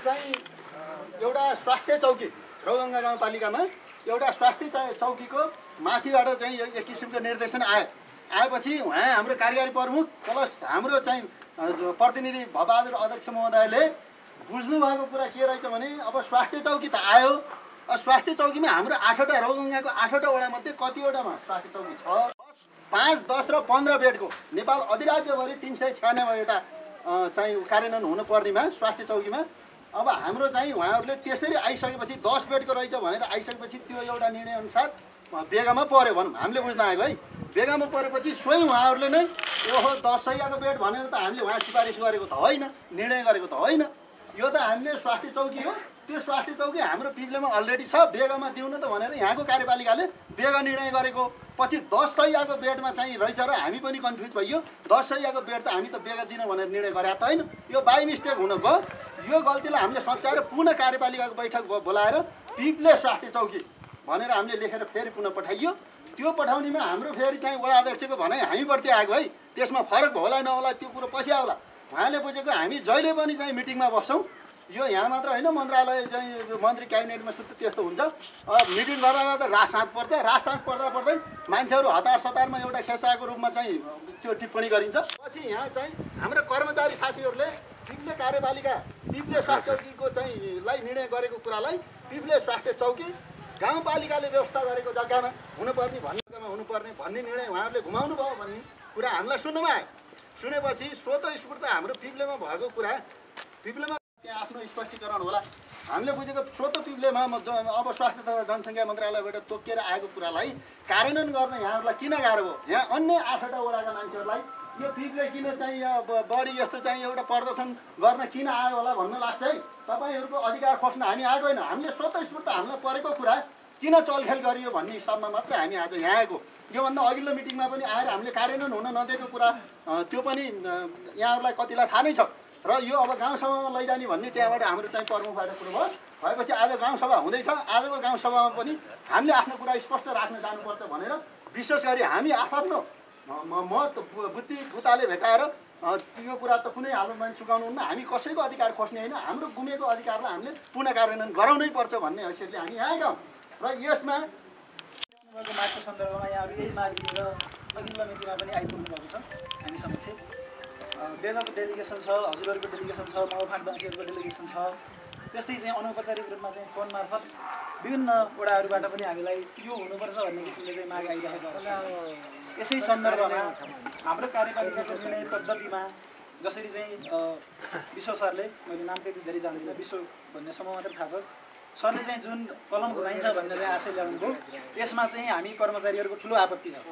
चाहिँ एउटा स्वास्थ्य चौकी रौगङ्गा गाउँपालिकामा एउटा स्वास्थ्य चौकीको माथिबाट चाहिँ एक किसिमको निर्देशन आएपछि उहाँ हाम्रो कार्यकारी प्रमुख प्लस हाम्रो चाहिँ प्रतिनिधि भवबहादुर अध्यक्ष महोदयले बुझ्नु भएको कुरा के रहेछ भने अब स्वास्थ्य चौकी त आयो, स्वास्थ्य चौकीमा हाम्रो 8वटा रौगङ्गाको 8वटा वडामध्ये कतिवटामा स्वास्थ्य चौकी छ? 5, 10 र 15 बेडको नेपाल अधिराज्यभरि 396वटा चाहिँ कार्यान्वयन हुनुपर्नेमा स्वास्थ्य चौकीमा अब हाम्रो चाहिँ उहाँहरूले त्यसरी आइसकेपछि 10 बेडको रहेछ भनेर आइसकेपछि त्यो एउटा निर्णय अनुसार बेगामा पर्यो भनौँ, हामीले बुझ्न आएको है। बेगामा परेपछि स्वयं उहाँहरूले नै ओहो 10 सयको बेड भनेर त हामीले उहाँ सिफारिस गरेको त होइन, निर्णय गरेको त होइन, यो त हामीले स्वास्थ्य चौकी हो, त्यो स्वास्थ्य चौकी हाम्रो पिप्लेमा अलरेडी छ, बेगामा दिउँ न त भनेर यहाँको कार्यपालिकाले बेगा निर्णय गरेको। पछि 10 सयको बेडमा चाहिँ रहेछ र हामी पनि कन्फ्युज भइयो, 10 सयको बेड त हामी त बेगा दिन भनेर निर्णय गरेका त होइन, यो बाई मिस्टेक हुन गयो। यो गल्तीलाई हामीले सच्याएर पुनः कार्यपालिकाको बैठक बोलाएर पिप्ले स्वास्थ्य चौकी भनेर हामीले लेखेर फेरि पुनः पठाइयो। त्यो पठाउनेमा हाम्रो फेरि चाहिँ वडा अध्यक्षको भनाइ हामीप्रति आएको है, त्यसमा फरक होला नहोला त्यो कुरो पछि आउला। उहाँले बुझेको हामी जहिले पनि चाहिँ मिटिङमा बस्छौँ, यो यहाँ मात्र होइन, मन्त्रालय चाहिँ मन्त्री क्याबिनेटमा सुत्त त्यस्तो हुन्छ। मिटिङ गर्दा त रात साँझ पर्छ, रात साँझ पर्दै मान्छेहरू हतार सतारमा एउटा खेसाको रूपमा चाहिँ त्यो टिप्पणी गरिन्छ। पछि यहाँ चाहिँ हाम्रो कर्मचारी साथीहरूले पिप्ले कार्यपालिका पिप्ले स्वास्थ्य चौकीको चाहिँ निर्णय गरेको कुरालाई पिप्ले स्वास्थ्य चौकी गाउँपालिकाले व्यवस्था गरेको जग्गामा हुनुपर्ने भन्ने निर्णय उहाँहरूले घुमाउनु भयो भन्ने कुरा हामीलाई सुन्नमा आयो। सुनेपछि स्वतस्फूर्त हाम्रो पिप्लेमा भएको कुरा पिप्लेमा त्यहाँ आफ्नो स्पष्टीकरण होला। हामीले बुझेको स्वत पिप्लेमा अब स्वास्थ्य तथा जनसङ्ख्या मन्त्रालयबाट तोकिएर आएको कुरालाई कार्यान्वयन गर्न यहाँहरूलाई किन गाह्रो भयो? यहाँ अन्य 8वटा वडाका मान्छेहरूलाई यो पिप्ले किन चाहिँ बढी यस्तो चाहिँ एउटा प्रदर्शन गर्न किन आयो होला भन्न लाग्छ है। तपाईँहरूको अधिकार खोज्न हामी आएको होइन, हामीले स्वतस्फूर्त हामीलाई परेको कुरा किन चलखेल गरियो भन्ने हिसाबमा मात्र हामी आज यहाँ आएको। योभन्दा अघिल्लो मिटिङमा पनि आएर हामीले कार्यान्वयन हुन नदिएको कुरा त्यो पनि यहाँहरूलाई कतिलाई थाहा नै छ र यो अब गाउँसभामा लैजाने भन्ने त्यहाँबाट हाम्रो चाहिँ प्रमुखबाट कुरो भयो। भएपछि आज गाउँसभा हुँदैछ, आजको गाउँसभामा पनि हामीले आफ्नो कुरा स्पष्ट राख्न जानुपर्छ भनेर विशेष गरी हामी आफ्नो मत बुद्धि बुताले भेटाएर यो कुरा त कुनै हालतमा चुकाउनु हुन्न, हामी कसैको अधिकार खोज्ने होइन, हाम्रो गुमेको अधिकारलाई हामीले पुनः कार्यान्वयन गराउनै पर्छ भन्ने हैसियतले हामी यहाँ आएका हौँ। र यसमा मागको सन्दर्भमा यहाँहरू यही माग लिएर अघिल्लो मितिमा पनि आइपुग्नु भएको छ। हामी समक्ष बेलाको डेलिगेसन छ, हजुरहरूको डेलिगेसन छ, माओफाँटवासीहरूको डेलिगेसन छ। त्यस्तै चाहिँ अनौपचारिक रूपमा चाहिँ फोन मार्फत विभिन्न वडाहरूबाट पनि हामीलाई यो हुनुपर्छ भन्ने किसिमले चाहिँ माग आइरहेको छ। यसै सन्दर्भमा हाम्रो कार्यपालिकाको निर्णय पद्धतिमा जसरी चाहिँ विश्व सरले, मैले नाम त्यति धेरै जान्दिनँ, विश्व भन्ने समूह मात्र थाहा छ, सरले चाहिँ जुन कलम घुमाइन्छ भन्ने चाहिँ आशय ल्याउनुभयो, यसमा चाहिँ हामी कर्मचारीहरूको ठुलो आपत्ति छ।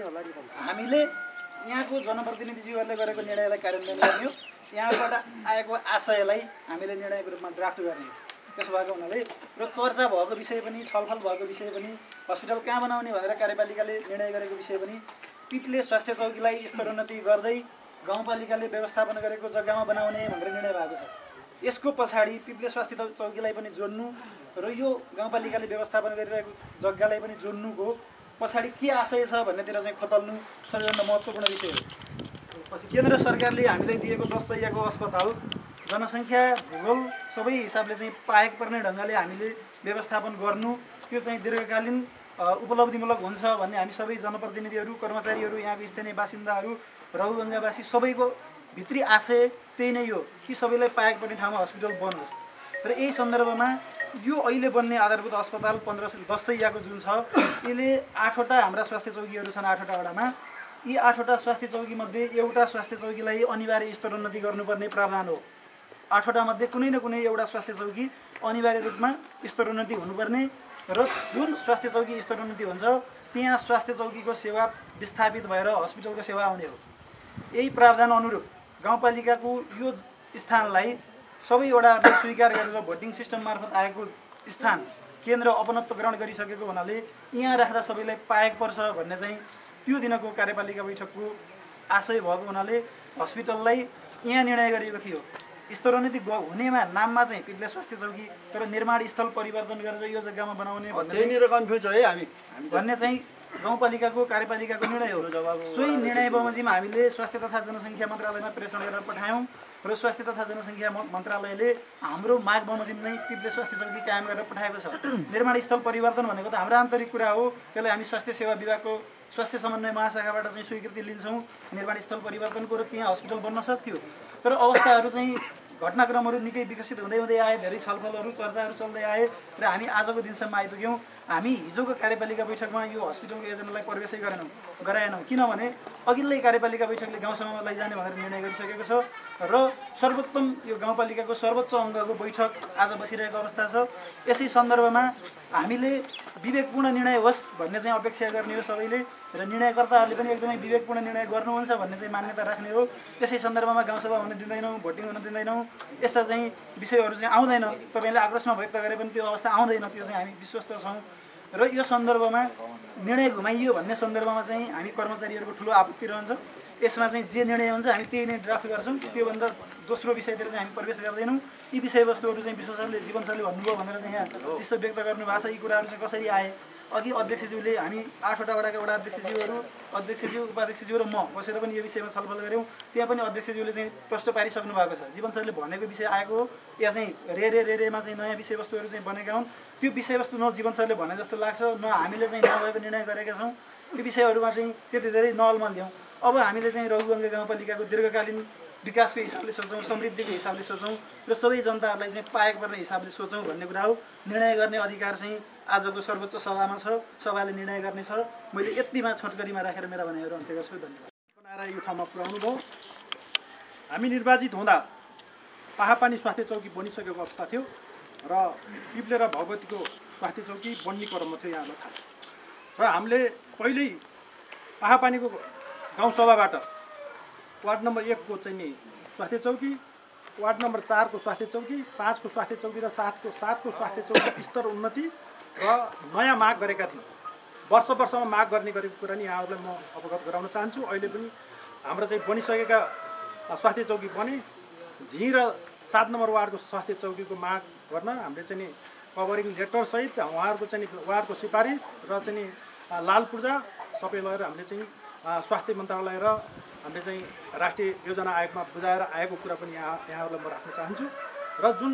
हामीले यहाँको जनप्रतिनिधिज्यूहरूले गरेको निर्णयलाई कार्यान्वयन गर्ने हो, यहाँबाट आएको आशयलाई हामीले निर्णयको रूपमा ड्राफ्ट गर्ने हो। त्यसो भएको हुनाले र चर्चा भएको विषय पनि, छलफल भएको विषय पनि, हस्पिटल कहाँ बनाउने भनेर कार्यपालिकाले निर्णय गरेको विषय पनि, पिप्ले स्वास्थ्य चौकीलाई स्तरोन्नति गर्दै गाउँपालिकाले व्यवस्थापन गरेको जग्गामा बनाउने भनेर निर्णय भएको छ। यसको पछाडि पिप्ले स्वास्थ्य चौकीलाई पनि जोड्नु र यो गाउँपालिकाले व्यवस्थापन गरिरहेको जग्गालाई पनि जोड्नुको पछाडि के आशय छ भन्नेतिर चाहिँ खतल्नु सबैभन्दा महत्त्वपूर्ण विषय हो। केन्द्र सरकारले हामीलाई दिएको 10 सयको अस्पताल जनसङ्ख्या भूगोल सबै हिसाबले चाहिँ पाएको पर्ने ढङ्गले हामीले व्यवस्थापन गर्नु, त्यो चाहिँ दीर्घकालीन उपलब्धिमूलक हुन्छ भन्ने हामी सबै जनप्रतिनिधिहरू, कर्मचारीहरू, यहाँको स्थानीय बासिन्दाहरू, रौगङ्गावासी सबैको भित्री आशय त्यही नै हो कि सबैलाई पाएको पर्ने ठाउँमा हस्पिटल बनोस्। र यही सन्दर्भमा यो अहिले बन्ने आधारभूत अस्पताल 10 सयको जुन छ, यसले 8वटा हाम्रा स्वास्थ्य चौकीहरू छन् 8वटा वडामा। यी 8वटा स्वास्थ्य चौकीमध्ये एउटा स्वास्थ्य चौकीलाई अनिवार्य स्तरोन्नति गर्नुपर्ने प्रावधान हो। 8वटा मध्ये कुनै न कुनै एउटा स्वास्थ्य चौकी अनिवार्य रूपमा स्तरोन्नति हुनुपर्ने र जुन स्वास्थ्य चौकी स्तरोन्नति हुन्छ त्यहाँ स्वास्थ्य चौकीको सेवा विस्थापित भएर हस्पिटलको सेवा आउने हो। यही प्रावधान अनुरूप गाउँपालिकाको यो स्थानलाई सबै वडाहरूले स्वीकार गरेर भोटिङ सिस्टम मार्फत आएको स्थान केन्द्र अपनत्व ग्रहण गरिसकेको हुनाले यहाँ राख्दा सबैलाई पाएको पर्छ भन्ने चाहिँ त्यो दिनको कार्यपालिका बैठकको आशय भएको हुनाले हस्पिटललाई यहाँ निर्णय गरिएको थियो। स्तरोन्नति हुनेमा नाममा चाहिँ पिप्ले स्वास्थ्य चौकी, तर निर्माण स्थल परिवर्तन गरेर यो जग्गामा बनाउने भन्ने कन्फ्युज है हामी भन्ने चाहिँ गाउँपालिकाको कार्यपालिकाको निर्णय हो। सोही निर्णय बमोजिम हामीले स्वास्थ्य तथा जनसङ्ख्या मन्त्रालयमा प्रेषण गरेर पठायौँ र स्वास्थ्य तथा जनसङ्ख्या मन्त्रालयले हाम्रो माग बमोजिम नै पिप्ले स्वास्थ्य चौकी कायम गरेर पठाएको छ। निर्माण स्थल परिवर्तन भनेको त हाम्रो आन्तरिक कुरा हो, त्यसलाई हामी स्वास्थ्य सेवा विभागको स्वास्थ्य समन्वय महाशाखाबाट चाहिँ स्वीकृति लिन्छौँ निर्माण स्थल परिवर्तनको र त्यहाँ हस्पिटल बन्न सक्थ्यो। तर अवस्थाहरू चाहिँ घटनाक्रमहरू निकै विकसित हुँदै हुँदै आए, धेरै छलफलहरू चर्चाहरू चल्दै आए र हामी आजको दिनसम्म आइपुग्यौँ। हामी हिजोको कार्यपालिका बैठकमा यो हस्पिटलको योजनालाई प्रवेशै गराएनौँ, किनभने अघिल्लै कार्यपालिका बैठकले गाउँसभामा लैजाने भनेर निर्णय गरिसकेको छ र सर्वोत्तम यो गाउँपालिकाको सर्वोच्च अङ्गको बैठक आज बसिरहेको अवस्था छ। यसै सन्दर्भमा हामीले विवेकपूर्ण निर्णय होस् भन्ने चाहिँ अपेक्षा गर्ने हो सबैले र निर्णयकर्ताहरूले पनि एकदमै विवेकपूर्ण निर्णय गर्नुहुन्छ भन्ने चाहिँ मान्यता राख्ने हो। यसै सन्दर्भमा गाउँसभा हुन दिँदैनौँ, भोटिङ हुन दिँदैनौँ, यस्ता चाहिँ विषयहरू चाहिँ आउँदैन। तपाईँले आक्रोशमा व्यक्त गरे पनि त्यो अवस्था आउँदैन, त्यो चाहिँ हामी विश्वस्त छौँ। र यो सन्दर्भमा निर्णय घुमाइयो भन्ने सन्दर्भमा चाहिँ हामी कर्मचारीहरूको ठुलो आपत्ति रहन्छ। यसमा चाहिँ जे निर्णय हुन्छ हामी त्यही नै ड्राफ्ट गर्छौँ, त्योभन्दा दोस्रो विषयतिर चाहिँ हामी प्रवेश गर्दैनौँ। यी विषयवस्तुहरू चाहिँ विश्व सरले जीवन सरले भन्नुभयो भनेर चाहिँ यहाँ चिसो व्यक्त गर्नुभएको छ। यी कुराहरू चाहिँ कसरी आए, अघि अध्यक्षज्यूले हामी 8वटा वडाका वडा अध्यक्षज्यूहरू, अध्यक्षज्यू, उपाध्यक्षज्यू र म बसेर पनि यो विषयमा छलफल गऱ्यौँ। त्यहाँ पनि अध्यक्षज्यूले चाहिँ प्रश्न पारिसक्नु भएको छ। जीवन सरले भनेको विषय आएको हो या चाहिँ रेमा चाहिँ नयाँ विषयवस्तुहरू चाहिँ बनेका हुन्। त्यो विषयवस्तु न जीवन सरले भने जस्तो लाग्छ, न हामीले चाहिँ नभएको निर्णय गरेका छौँ। त्यो विषयहरूमा चाहिँ त्यति धेरै नअलमल ल्याउँ। अब हामीले चाहिँ रघुगङ्गे गाउँपालिकाको दीर्घकालीन विकासको हिसाबले सोचौँ, समृद्धिको हिसाबले सोचौँ र सबै जनताहरूलाई चाहिँ पाएको पर्ने हिसाबले सोचौँ भन्ने कुरा हो। निर्णय गर्ने अधिकार चाहिँ आजको सर्वोच्च सभामा छ, सभाले निर्णय गर्ने छ। मैले यतिमा छोटकरीमा राखेर मेरा भनाइहरू अन्त्य गर्छु। धन्यवाद। बनाएर यो ठाउँमा पुर्याउनु भयो। हामी निर्वाचित हुँदा पाहापानी स्वास्थ्य चौकी बनिसकेको अवस्था थियो र पिप्ले र भगवतीको स्वास्थ्य चौकी बन्ने क्रममा थियो यहाँलाई थाहा छ। र हामीले पहिल्यै पाहापानीको गाउँसभाबाट वार्ड नम्बर 1 को चाहिँ नि स्वास्थ्य चौकी, वार्ड नम्बर 4 को स्वास्थ्य चौकी, 5 को स्वास्थ्य चौकी र 7 को स्वास्थ्य चौकी स्तर उन्नति र नयाँ माग गरेका थियौँ। वर्षमा माग गर्ने गरेको कुरा नि यहाँहरूलाई म अवगत गराउन चाहन्छु। अहिले पनि हाम्रो चाहिँ बनिसकेका स्वास्थ्य चौकी बने। झिँ र 7 नम्बर वार्डको स्वास्थ्य चौकीको माग गर्न हामीले चाहिँ नि कभरिङ लेटरसहित उहाँहरूको चाहिँ उहाँहरूको सिफारिस र चाहिँ नि लाल पूर्जा सबै लगेर हामीले चाहिँ स्वास्थ्य मन्त्रालय र हामीले चाहिँ राष्ट्रिय योजना आयोगमा बुझाएर आएको कुरा पनि यहाँहरूलाई म राख्न चाहन्छु। र जुन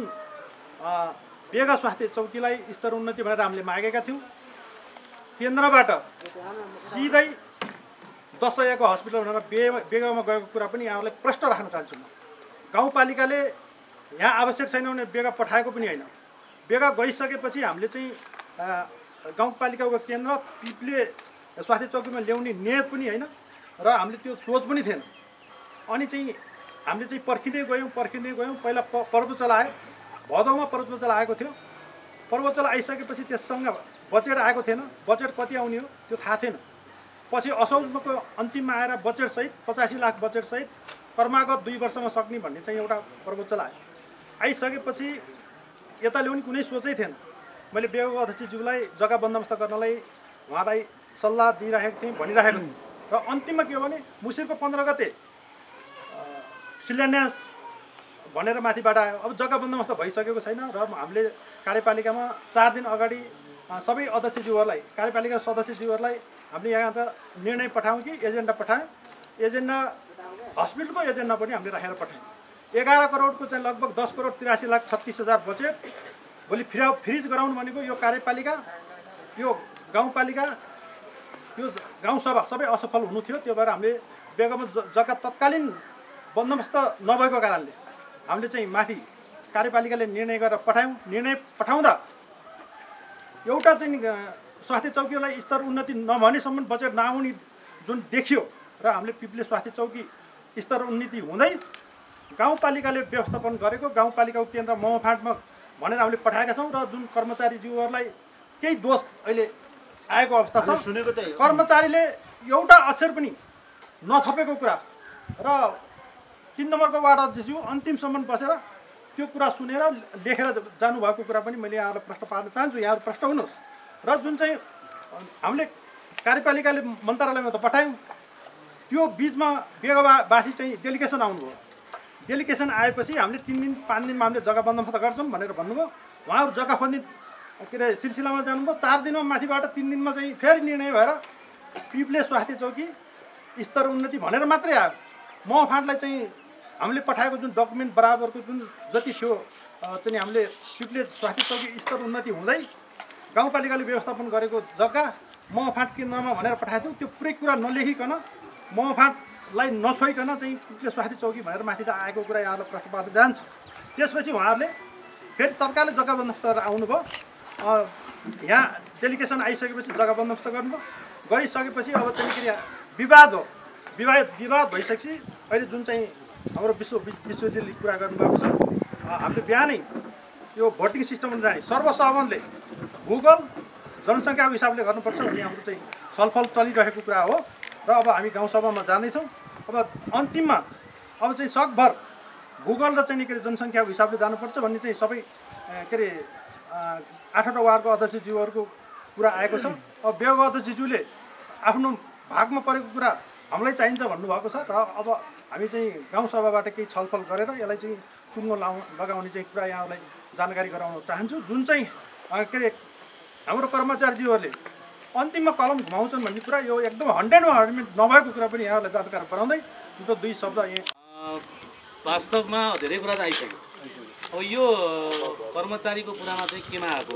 बेगा स्वास्थ्य चौकीलाई स्तर उन्नति भनेर हामीले मागेका थियौँ, केन्द्रबाट सिधै दशैयाको हस्पिटल भनेर बेगामा गएको कुरा पनि यहाँहरूलाई प्रश्न राख्न चाहन्छु म। गाउँपालिकाले यहाँ आवश्यक छैन भने बेगा पठाएको पनि होइन। बेगा गइसकेपछि हामीले चाहिँ गाउँपालिकाको केन्द्र पिप्ले स्वास्थ्य चौकीमा ल्याउने नियत पनि होइन र हामीले त्यो सोच पनि थिएन। अनि चाहिँ हामीले चाहिँ पर्खिँदै गयौँ। पहिला पर्वचल आयो, भदौमा पर्वचल आएको थियो। पर्वचल आइसकेपछि त्यससँग बजेट आएको थिएन। बजेट कति आउने हो त्यो थाहा थिएन। पछि असौजको अन्तिममा आएर बजेटसहित 85 लाख बजेटसहित कर्मागत 2 वर्षमा सक्ने भन्ने चाहिँ एउटा पर्वचल आयो। आइसकेपछि यता ल्याउने कुनै सोचै थिएन। मैले बेगाको अध्यक्षज्यूलाई जग्गा बन्दोबस्त गर्नलाई उहाँलाई सल्लाह दिइराखेको थिएँ, भनिराखेको थिएँ। र अन्तिममा के हो भने मुसिरको 15 गते शिलान्यास भनेर माथिबाट आयो। अब जग्गा बन्दोबस्त भइसकेको छैन र हामीले कार्यपालिकामा 4 दिन अगाडि सबै अध्यक्षज्यूहरूलाई, कार्यपालिका सदस्यज्यूहरूलाई हामीले यहाँ त निर्णय पठायौँ कि एजेन्डा पठायौँ। एजेन्डा हस्पिटलको एजेन्डा पनि हामीले राखेर पठायौँ। 11 करोडको चाहिँ लगभग 10 करोड 83 लाख 36 हजार बजेट भोलि फ्रिज गराउनु भनेको यो कार्यपालिका, यो गाउँपालिका, यो गाउँसभा सबै असफल हुनु थियो। त्यो भएर हामीले बेगामा जग्गा तत्कालीन बन्दोबस्त नभएको कारणले हामीले चाहिँ माथि कार्यपालिकाले निर्णय गरेर पठायौँ। निर्णय पठाउँदा एउटा चाहिँ स्वास्थ्य चौकीलाई स्तर उन्नति नभनेसम्म बजेट नआउने जुन देखियो र हामीले पिप्ले स्वास्थ्य चौकी स्तर उन्नति हुँदै गाउँपालिकाले व्यवस्थापन गरेको गाउँपालिकाको केन्द्र ममफाँटमा भनेर हामीले पठाएका छौँ। र जुन कर्मचारीज्यूहरूलाई केही दोष अहिले आएको अवस्था छ। कर्मचारीले एउटा अक्षर पनि नथपेको कुरा र 3 नम्बरको वार्ड अध्यक्षज्यू अन्तिमसम्म बसेर त्यो कुरा सुनेर लेखेर जानुभएको कुरा पनि मैले यहाँलाई प्रश्न पार्न चाहन्छु। यहाँहरू प्रश्न हुनुहोस्। र जुन चाहिँ हामीले कार्यपालिकाले मन्त्रालयमा त पठायौँ, त्यो बिचमा बेगावासी चाहिँ डेलिगेसन आउनुभयो। डेलिगेसन आएपछि हामीले 3 दिन 5 दिनमा हामीले जग्गा बन्दोबस्त गर्छौँ भनेर भन्नुभयो। उहाँहरू जग्गा खोज्ने के अरे सिलसिलामा जानुभयो। 4 दिनमा माथिबाट 3 दिनमा चाहिँ फेरि निर्णय भएर पिप्ले स्वास्थ्य चौकी स्तर उन्नति भनेर मात्रै आयो। मफाँटलाई चाहिँ हामीले पठाएको जुन डकुमेन्ट बराबरको जुन जति थियो चाहिँ हामीले पिप्ले स्वास्थ्य चौकी स्तर उन्नति हुँदै गाउँपालिकाले व्यवस्थापन गरेको जग्गा महफाँट केन्द्रमा भनेर पठाएको थियो। त्यो पुरै कुरा नलेखिकन महफाँटलाई नछोइकन चाहिँ पिप्ले स्वास्थ्य चौकी भनेर माथि त आएको कुरा यहाँहरूलाई प्रश्न पार्दै जान्छ। त्यसपछि उहाँहरूले फेरि तत्कालै जग्गा बन्दोबस्त गरेर आउनुभयो। यहाँ डेलिगेसन आइसकेपछि जग्गा बन्दोबस्त गर्नुभयो। गरिसकेपछि अब चाहिँ के अरे विवाद हो। विवाद भइसकेपछि अहिले जुन चाहिँ हाम्रो विश्वले कुरा गर्नुभएको छ, हामीले बिहानै यो भोटिङ सिस्टममा जाने सर्वसहमतले गुगल जनसङ्ख्याको हिसाबले गर्नुपर्छ भन्ने हाम्रो चाहिँ छलफल चलिरहेको कुरा हो। र अब हामी गाउँसभामा जाँदैछौँ। अब अन्तिममा अब चाहिँ सकभर गुगल र चाहिँ के अरे जनसङ्ख्याको हिसाबले जानुपर्छ भन्ने चाहिँ सबै के अरे 8वटा वार्डको अध्यक्षज्यूहरूको कुरा आएको छ। अब बेगो अध्यक्षज्यूले आफ्नो भागमा परेको कुरा हामीलाई चाहिन्छ भन्नुभएको छ र अब हामी चाहिँ गाउँसभाबाट केही छलफल गरेर यसलाई चाहिँ टुङ्गो लगाउने चाहिँ कुरा यहाँलाई जानकारी गराउन चाहन्छु। जुन चाहिँ के अरे हाम्रो कर्मचारीज्यूहरूले अन्तिममा कलम घुमाउँछन् भन्ने कुरा यो एकदम 100% नभएको कुरा पनि यहाँलाई जानकारी गराउँदै यो 2 शब्द वास्तवमा धेरै कुरा त आइसक्यो। अब यो कर्मचारीको कुरामा चाहिँ केमा आएको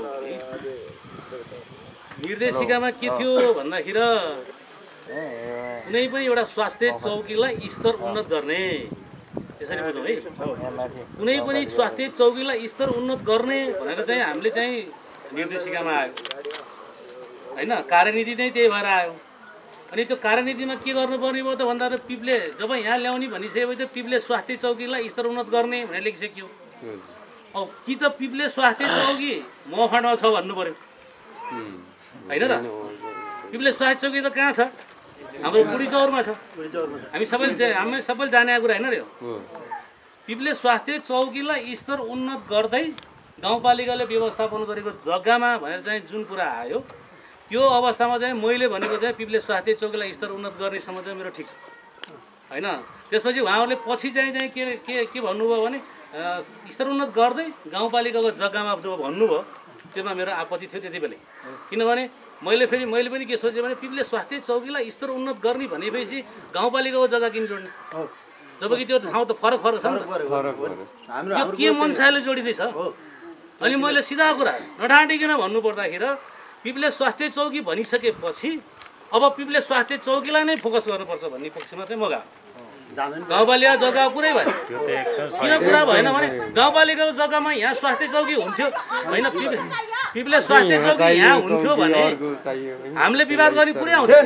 निर्देशिकामा के थियो भन्दाखेरि कुनै पनि एउटा स्वास्थ्य चौकीलाई स्तर उन्नत गर्ने, यसरी बुझौँ है, कुनै पनि स्वास्थ्य चौकीलाई स्तर उन्नत गर्ने भनेर चाहिँ हामीले चाहिँ निर्देशिकामा आयो होइन। कार्यनीति नै त्यही भएर आयो। अनि त्यो कार्यनीतिमा के गर्नुपर्ने भयो त भन्दा पिप्ले जब यहाँ ल्याउने भनिसकेपछि पिप्ले स्वास्थ्य चौकीलाई स्तर उन्नत गर्ने भनेर लेखिसक्यो। अब कि त पिप्ले स्वास्थ्य चौकी महफाँटमा छ भन्नु पर्यो होइन र? पिप्ले स्वास्थ्य चौकी त कहाँ छ? हाम्रो बुढी चौरमा छ। हामी सबैले जाने कुरा होइन र यो। पिप्ले स्वास्थ्य चौकीलाई स्तर उन्नत गर्दै गाउँपालिकाले व्यवस्थापन गरेको जग्गामा भनेर चाहिँ जुन कुरा आयो त्यो अवस्थामा चाहिँ मैले भनेको चाहिँ पिप्ले स्वास्थ्य चौकीलाई स्तर उन्नत गर्नेसम्म चाहिँ मेरो ठिक छ होइन। त्यसपछि उहाँहरूले पछि चाहिँ के भन्नुभयो भने स्तर उन्नत गर्दै गाउँपालिकाको जग्गामा जब भन्नुभयो त्यसमा मेरो आपत्ति थियो त्यति बेला। किनभने मैले पनि के सोचेँ भने पिप्ले स्वास्थ्य चौकीलाई स्तर उन्नत गर्ने भनेपछि गाउँपालिकाको जग्गा किन जोड्ने, जबकि त्यो ठाउँ त फरक छ नि त। यो के मनसायले जोडिँदैछ? अनि मैले सिधा कुरा नढाँटिकन भन्नु पर्दाखेरि पिप्ले स्वास्थ्य चौकी भनिसकेपछि अब पिप्ले स्वास्थ्य चौकीलाई नै फोकस गर्नुपर्छ भन्ने पक्षमा चाहिँ म गएको। गाउँपालिका जग्गा कुरै भएन। किन कुरा भएन भने गाउँपालिकाको जग्गामा यहाँ स्वास्थ्य चौकी हुन्थ्यो होइन, पिप्ले स्वास्थ्य चौकी यहाँ हुन्थ्यो भने हामीले विवाद गर्ने कुरै आउँथेन।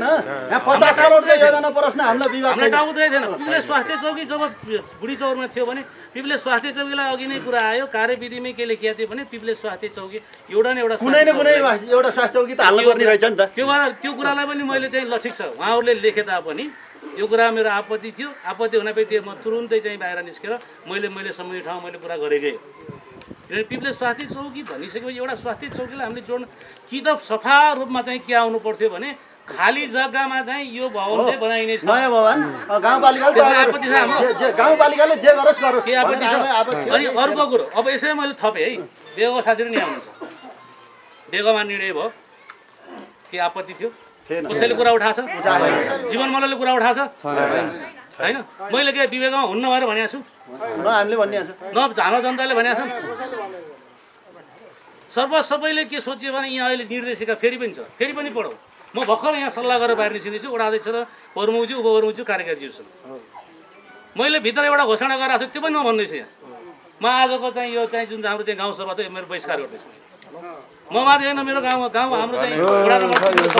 हामीलाई टाउदै थिएन। पिप्ले स्वास्थ्य चौकी जब बुढी चौरमा थियो भने पिप्ले स्वास्थ्य चौकीलाई अघि नै कुरा आयो, कार्यविधिमै के लेखिएको थियो भने पिप्ले स्वास्थ्य चौकी एउटा न एउटा स्वास्थ्य चौकी त हाल्नु पर्ने रहेछ नि त। त्यो कुरालाई पनि मैले चाहिँ ल ठिक छ उहाँहरूले लेखे तापनि यो कुरा मेरो आपत्ति थियो। आपत्ति हुनेपछि म तुरुन्तै चाहिँ बाहिर निस्केर मैले समय ठाउँ मैले कुरा गरेकै हो। किनभने पिप्ले स्वास्थ्य चौकी भनिसकेपछि एउटा स्वास्थ्य चौकीलाई हामीले जोड्न कि त सफा रूपमा चाहिँ के आउनु पर्थ्यो भने खाली जग्गामा चाहिँ यो भवन चाहिँ बनाइने छ, नयाँ भवन। गाउँपालिकाले जे गरोस् के आपत्ति छ? अनि अर्को कुरो अब यसै मैले थपेँ है, बेगो साथीहरू नि आउनुहुन्छ, बेगोमा निर्णय भयो के आपत्ति थियो? कसैले कुरा उठाएको छ? जीवन मल्लले कुरा उठाएको छ होइन? मैले के विवेकमा हुन्न भनेर भनेको छु? हामीले भनिएको छ न हाम्रो जनताले भनेको छ? सबैले के सोच्यो भने यहाँ अहिले निर्देशिका फेरि पनि छ, फेरि पनि पढौँ। म भर्खर यहाँ सल्लाह गरेर बाहिर निस्किँदैछु वडा अध्यक्ष र प्रमुखज्यू उपप्रमुखज्यू कार्यकारीज्यूसँग। मैले भित्र एउटा घोषणा गरेको छु, त्यो पनि म भन्दैछु यहाँ। म आजको चाहिँ यो चाहिँ जुन हाम्रो चाहिँ गाउँसभा चाहिँ मेरो बहिष्कार गर्दैछु। म मात्रै होइन, मेरो गाउँ हाम्रो चाहिँ वडा नम्बर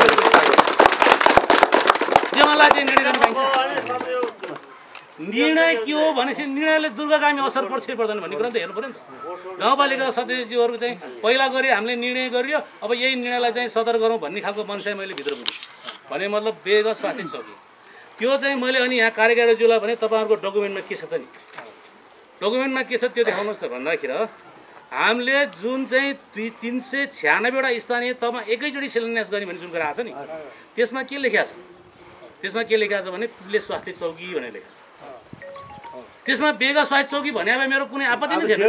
मलाई चाहिँ निर्णय गर्नु पाइन्छ। निर्णय के हो भनेपछि निर्णयले दुर्गागामी असर पर्छ पर्दैन भन्ने कुरा त हेर्नु पऱ्यो नि त। गाउँपालिका सदस्यज्यूहरू चाहिँ पहिला गरी हामीले निर्णय गरियो, अब यही निर्णयलाई चाहिँ सदर गरौँ भन्ने खालको मनसाय मैले भित्र बुझेँ। भने मतलब बेग स्वास्थ्य चौकी त्यो चाहिँ मैले अनि यहाँ कार्यकारीज्यूलाई भने तपाईँहरूको डकुमेन्टमा के छ त नि, डकुमेन्टमा के छ त्यो देखाउनुहोस् त भन्दाखेरि हामीले जुन चाहिँ 396वटा स्थानीय तहमा एकैचोटि शिलान्यास गर्ने भन्ने जुन कुरा आएको छ नि त्यसमा के लेखेको छ? त्यसमा के लेखेको छ भने पिप्ले स्वास्थ्य चौकी भनेर लेखेको छ। त्यसमा बेग स्वास्थ्य चौकी भने भए मेरो कुनै आपत्ति नै थिएन।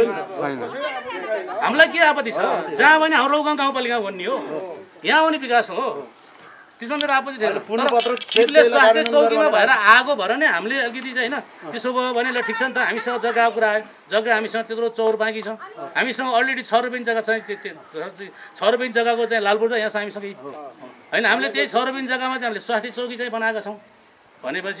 हामीलाई के आपत्ति छ? जहाँ भने हाम्रो गाउँपालिका भन्ने हो, यहाँ आउने विकास हो त्यसमा मेरो आपत्ति थिएन। पूर्णपत्र पिपले स्वास्थ्य चौकीमा भएर आगो भएर नै हामीले अलिकति चाहिँ होइन त्यसो भयो भने ल ठिक छ नि त, हामीसँग जग्गाको कुरा आयो, जग्गा हामीसँग त्यत्रो चौर बाँकी छ, हामीसँग अलरेडी 6 रुपियाँ जग्गा चाहिँ 6 रुपियाँ जग्गाको चाहिँ लालपुर छ यहाँ हामीसँगै होइन। हामीले त्यही 6 रुपियाँ जग्गामा चाहिँ हामीले स्वास्थ्य चौकी चाहिँ बनाएका छौँ भनेपछि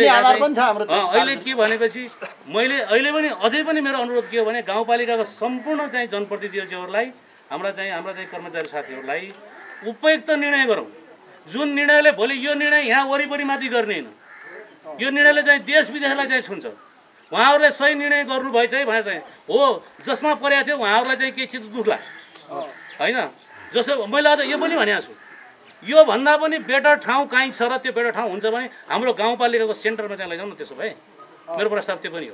अहिले के भनेपछि मैले अहिले पनि अझै पनि मेरो अनुरोध के हो भने गाउँपालिकाको सम्पूर्ण चाहिँ जनप्रतिनिधिहरूलाई हाम्रा चाहिँ कर्मचारी साथीहरूलाई उपयुक्त निर्णय गरौँ। जुन निर्णयले भोलि यो निर्णय यहाँ वरिपरि माथि गर्ने होइन, यो निर्णयले चाहिँ देश विदेशलाई चाहिँ छुन्छ। उहाँहरूले सही निर्णय गर्नुभएछ है भने चाहिँ हो, जसमा परेको थियो उहाँहरूलाई चाहिँ केही चित्त दुख्ला होइन। जसो मैले अझ यो पनि भनेको छु, यो भन्दा पनि बेटर ठाउँ कहीँ छ र त्यो बेटर ठाउँ हुन्छ भने हाम्रो गाउँपालिकाको सेन्टरमा चाहिँ लैजाउँ न। त्यसो भए मेरो प्रस्ताव त्यो पनि हो।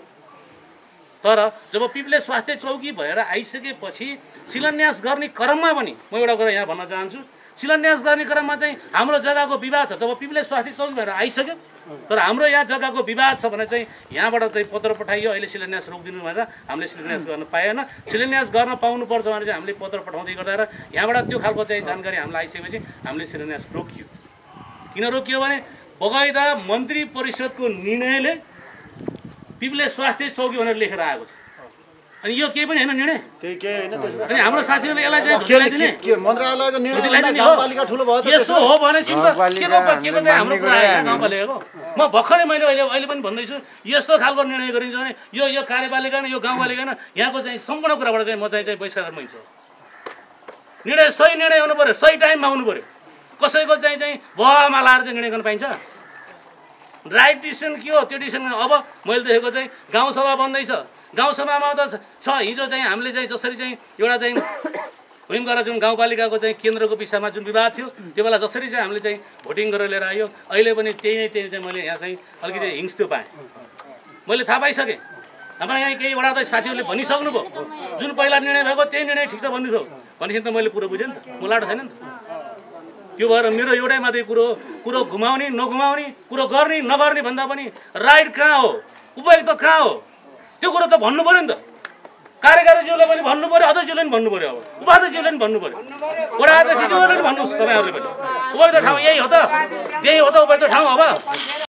तर जब पिपले स्वास्थ्य चौकी भएर आइसकेपछि शिलान्यास गर्ने क्रममा पनि म एउटा कुरा यहाँ भन्न चाहन्छु, शिलान्यास गर्ने क्रममा चाहिँ हाम्रो जग्गाको विवाद छ। जब पिपले स्वास्थ्य चौकी भएर आइसक्यो तर हाम्रो यहाँ जग्गाको विवाद छ भने चाहिँ यहाँबाट चाहिँ पत्र पठाइयो, अहिले शिलान्यास रोकिदिनु भनेर हामीले शिलान्यास गर्न पाएन। शिलान्यास गर्न पाउनुपर्छ भने चाहिँ हामीले पत्र पठाउँदै गर्दा र यहाँबाट त्यो खालको चाहिँ जानकारी हामीलाई आइसकेपछि हामीले शिलान्यास रोकियो। किन रोकियो भने बगैँचा मन्त्री परिषदको निर्णयले पिपले स्वास्थ्य चौकी भनेर लेखेर आएको छ। अनि यो केही पनि होइन निर्णय, अनि हाम्रो साथीहरूले यसलाई चाहिँ मन्त्रालयको निर्णय यस्तो हो भनेपछि के को चाहिँ हाम्रो कुरा आयो गाउँपालिकाको। म भर्खरै मैले अहिले पनि भन्दैछु, यस्तो खालको निर्णय गरिन्छ भने यो कार्यपालिका न यो गाउँपालिका न यहाँको चाहिँ सम्पूर्ण कुराबाट चाहिँ म चाहिँ बहिष्कार गर्छु। निर्णय सही निर्णय हुनु पऱ्यो, सही टाइममा हुनु पऱ्यो। कसैको चाहिँ भुवामा लाएर चाहिँ निर्णय गर्न पाइन्छ? राइट डिसिसन के हो त्यो डिसिसन। अब मैले देखेको चाहिँ गाउँसभा बन्दैछ, गाउँसभामा त छ हिजो चाहिँ हामीले चाहिँ जसरी चाहिँ एउटा चाहिँ भुइँगरा जुन गाउँपालिकाको चाहिँ केन्द्रको विषयमा जुन विवाद थियो त्यो बेला जसरी चाहिँ हामीले चाहिँ भोटिङ गरेर लिएर आयो, अहिले पनि त्यही चाहिँ मैले यहाँ चाहिँ अलिकति हिंस त्यो पाएँ। मैले थाहा पाइसकेँ, हाम्रो यहाँ केही वडा अध्यक्ष साथीहरूले भनिसक्नुभयो जुन पहिला निर्णय भएको त्यही निर्णय ठिक छ भन्नुभयो भनेदेखि त मैले कुरो बुझेँ नि त, म लाडो छैन नि त। त्यो भएर मेरो एउटै मात्रै कुरो घुमाउने नघुमाउने, कुरो गर्ने नगर्ने भन्दा पनि राइट कहाँ हो, उपयुक्त कहाँ हो त्यो कुरो त भन्नु पऱ्यो नि त। कार्यकारीज्यूले पनि भन्नु पऱ्यो, अध्यक्षज्यूले पनि भन्नु पऱ्यो, अब उपाध्यक्षज्यूले पनि भन्नु पऱ्यो, वडा अध्यक्षज्यूले पनि भन्नुहोस् तपाईँहरूले पनि उपयुक्त ठाउँ यही हो त, त्यही हो त उपयुक्त ठाउँ अब।